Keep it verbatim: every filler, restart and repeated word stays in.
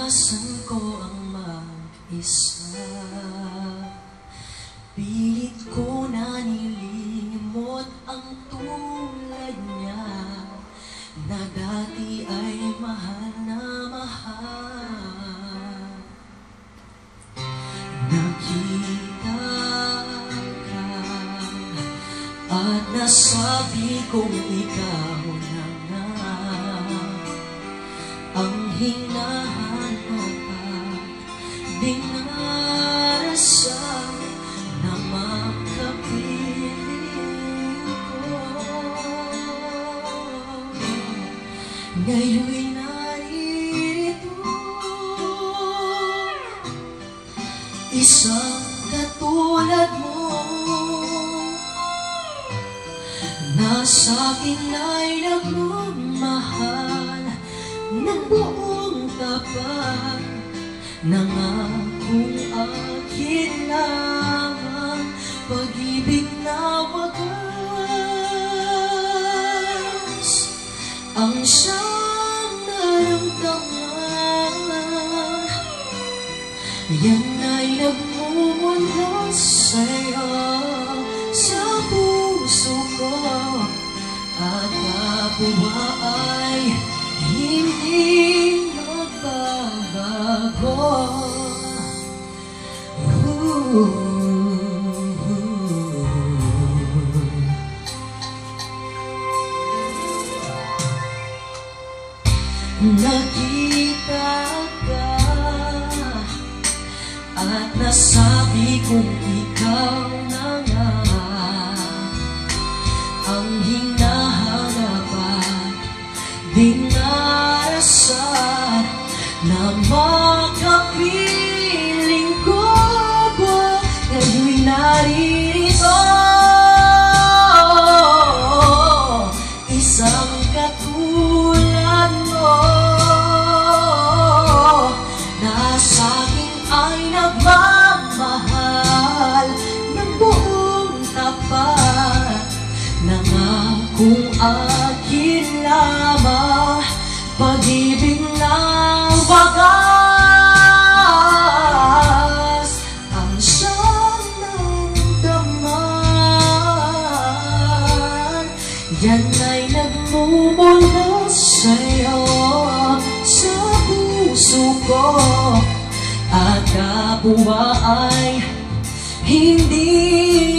Naranasan ko ang mag-isa, pilit ko na nilimot ang tulad niya, na dati ay mahal na mahal. Nakita ka at nasabi kong ikaw na nga ang hinahanap at dinarasan na makapiling ko. Ngayon'y naririto, isang katulad mo, na sa'kin ay nagmamahal ng buong tapat, nangakong akin lang ang pag-ibig na wagas, ang siyang naramdaman. Yan ay nagmumula sa'yo, sa puso ko, at kapwa ay hindi magbabago. Nakita ka at nasabi kong ikaw na nga ang hinahanap at dinarasan na makapiling ko po. Ngayon'y naririto, isang katulad mo, na sa'kin ay nagmamahal ng buong tapat, nangakong akin lamang pag-ibig na wagas, ang siyang naramdaman. Yan ay nagmumula sa'yo, sa puso ko, at kapwa ay hindi